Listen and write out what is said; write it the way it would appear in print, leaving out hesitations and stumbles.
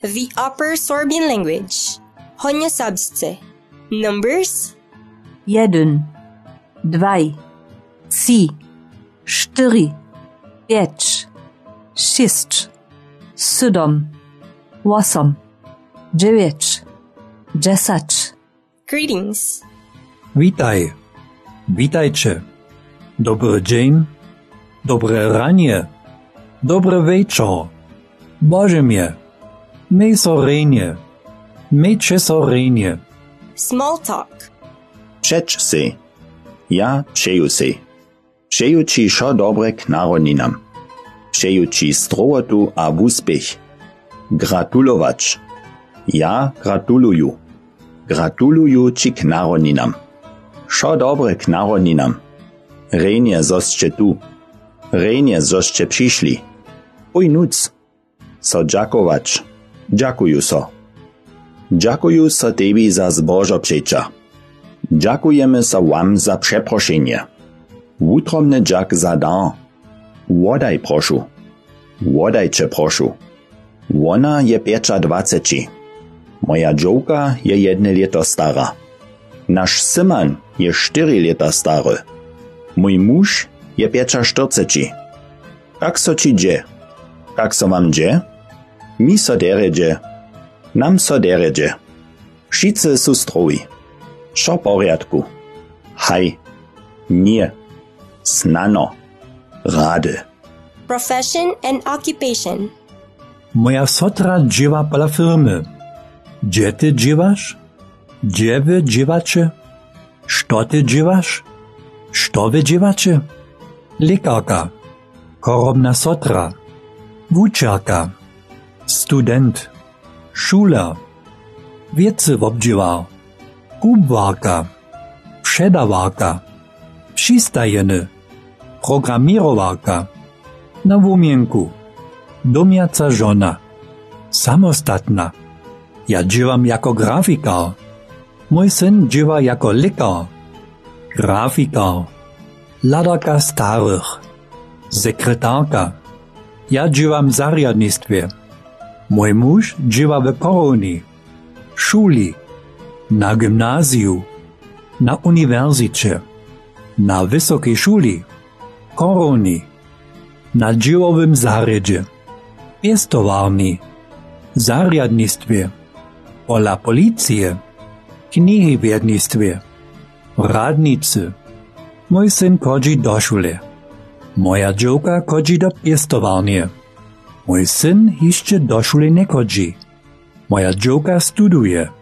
The Upper Sorbian language. Honja sabsce. Numbers. 1, 2, 3, 4, 5, 6, 7, 8, 9, 10. Greetings. Witaj. Witajcie. Dobry dzień. Dobre ranie. Dobry wieczór. Boże mnie. Mej sorenie. Mejcie sorenie. Small talk. Přeč si. Ja přeju si. Přeju ci šo dobre k narodninam. Přeju ci zdrowotu a úspěch. Gratulować. Ja gratuluju. Gratuluju ci k narodninam. Šo dobre k narodninam. Rejnie zosće tu. Rejnie zosće přišli. Uj nuc. So džakovač. Džakuju so. Džakuju so tebi za zbožo přeča. Džakujemy so wam za przeproszenie. Wutromny dżak za dar. Wodaj prošu. Wodajcie prošu. Ona je 25. Moja dżowka je 1 leto stara. Nasz Syman je 4 leta stary. Mój muž je 45. Kak so ci dże? Kak so wam dże? Mi so deredže. Nam so deredže. Wszyscy su zdrowi. Šo porядku. Haj. Nie. Snano. Rady. Profession and occupation. Moja sotra dżewa pola firmy. Gdzie ty dżewasz? Gdzie wy dżewacie? Što ty dżewasz? Što wy dżewacie? Lekarka. Korobna sotra. Wučerka. Student. Šuler. Wiece wobdźiwar. Kubwarka. Przedawarka. Přistajeny. Programirowarka. Na wumienku. Domiaca żona. Samostatna. Ja dżiwam jako grafikar. Mój syn dżiwa jako lekar. Grafikar. Ladarka starych. Sekretarka. Ja dżiwam w zarjadnictwie. Mój muž dżiwa w koroni. Szuli. Na gimnazju. Na uniwersycie. Na wysokiej szuli. Koroni. Na dżiwowym zarjedzie. Piestowarni. Zarjadnictwie. Pola policije. Knihywiednictwie. Radnicy. Mój syn chodzi do szule. Moja dżowka chodzi do piestowarnie. Mój syn jeszcze do szule nie chodzi. Moja dżowka studuje.